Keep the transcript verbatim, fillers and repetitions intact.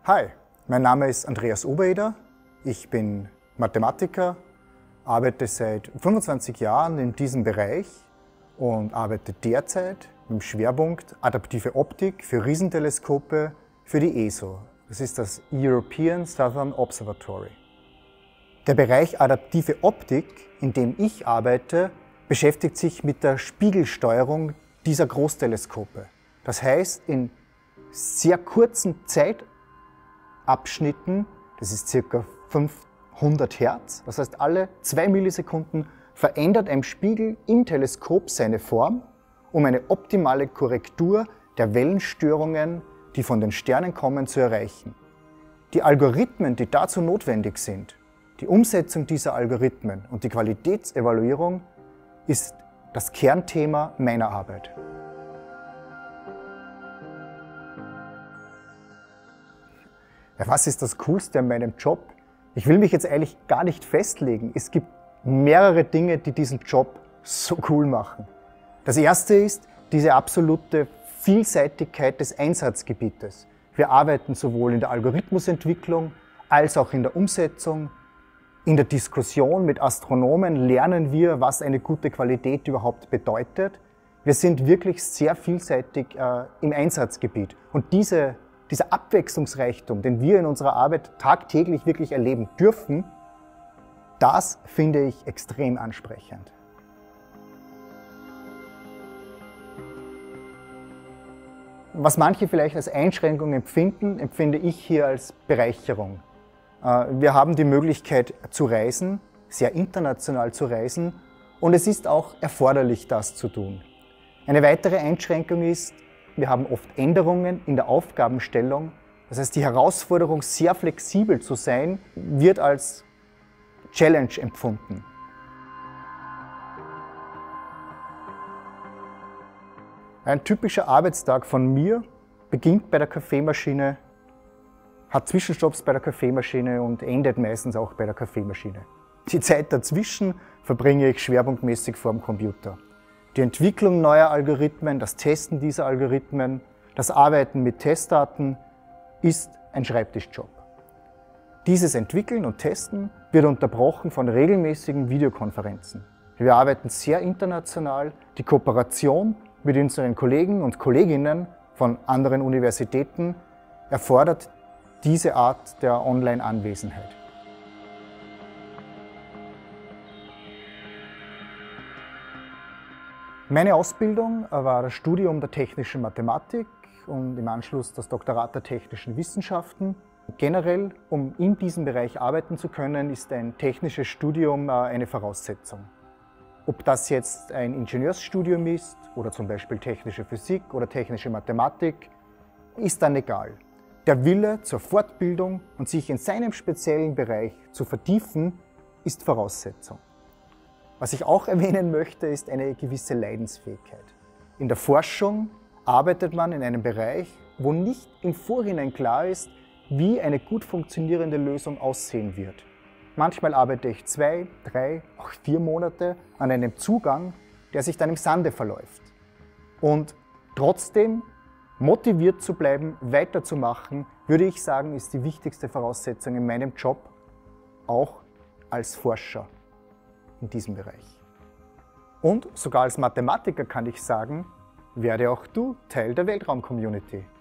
Hi, mein Name ist Andreas Obereder. Ich bin Mathematiker, arbeite seit fünfundzwanzig Jahren in diesem Bereich und arbeite derzeit im Schwerpunkt Adaptive Optik für Riesenteleskope für die E S O. Das ist das European Southern Observatory. Der Bereich Adaptive Optik, in dem ich arbeite, beschäftigt sich mit der Spiegelsteuerung dieser Großteleskope. Das heißt, in sehr kurzen Zeitabschnitten, das ist ca. fünfhundert Hertz, das heißt alle zwei Millisekunden verändert ein Spiegel im Teleskop seine Form, um eine optimale Korrektur der Wellenstörungen, die von den Sternen kommen, zu erreichen. Die Algorithmen, die dazu notwendig sind, die Umsetzung dieser Algorithmen und die Qualitätsevaluierung ist das Kernthema meiner Arbeit. Ja, was ist das Coolste an meinem Job? Ich will mich jetzt eigentlich gar nicht festlegen. Es gibt mehrere Dinge, die diesen Job so cool machen. Das erste ist diese absolute Vielseitigkeit des Einsatzgebietes. Wir arbeiten sowohl in der Algorithmusentwicklung als auch in der Umsetzung. In der Diskussion mit Astronomen lernen wir, was eine gute Qualität überhaupt bedeutet. Wir sind wirklich sehr vielseitig äh, im Einsatzgebiet. Und diese, dieser Abwechslungsreichtum, den wir in unserer Arbeit tagtäglich wirklich erleben dürfen, das finde ich extrem ansprechend. Was manche vielleicht als Einschränkung empfinden, empfinde ich hier als Bereicherung. Wir haben die Möglichkeit zu reisen, sehr international zu reisen, und es ist auch erforderlich, das zu tun. Eine weitere Einschränkung ist, wir haben oft Änderungen in der Aufgabenstellung. Das heißt, die Herausforderung, sehr flexibel zu sein, wird als Challenge empfunden. Ein typischer Arbeitstag von mir beginnt bei der Kaffeemaschine, hat Zwischenstopps bei der Kaffeemaschine und endet meistens auch bei der Kaffeemaschine. Die Zeit dazwischen verbringe ich schwerpunktmäßig vor dem Computer. Die Entwicklung neuer Algorithmen, das Testen dieser Algorithmen, das Arbeiten mit Testdaten ist ein Schreibtischjob. Dieses Entwickeln und Testen wird unterbrochen von regelmäßigen Videokonferenzen. Wir arbeiten sehr international. Die Kooperation mit unseren Kollegen und Kolleginnen von anderen Universitäten erfordert diese Art der Online-Anwesenheit. Meine Ausbildung war das Studium der technischen Mathematik und im Anschluss das Doktorat der technischen Wissenschaften. Generell, um in diesem Bereich arbeiten zu können, ist ein technisches Studium eine Voraussetzung. Ob das jetzt ein Ingenieursstudium ist oder zum Beispiel technische Physik oder technische Mathematik, ist dann egal. Der Wille zur Fortbildung und sich in seinem speziellen Bereich zu vertiefen, ist Voraussetzung. Was ich auch erwähnen möchte, ist eine gewisse Leidensfähigkeit. In der Forschung arbeitet man in einem Bereich, wo nicht im Vorhinein klar ist, wie eine gut funktionierende Lösung aussehen wird. Manchmal arbeite ich zwei, drei, auch vier Monate an einem Zugang, der sich dann im Sande verläuft. Und trotzdem motiviert zu bleiben, weiterzumachen, würde ich sagen, ist die wichtigste Voraussetzung in meinem Job, auch als Forscher in diesem Bereich. Und sogar als Mathematiker kann ich sagen, werde auch du Teil der Weltraum-Community.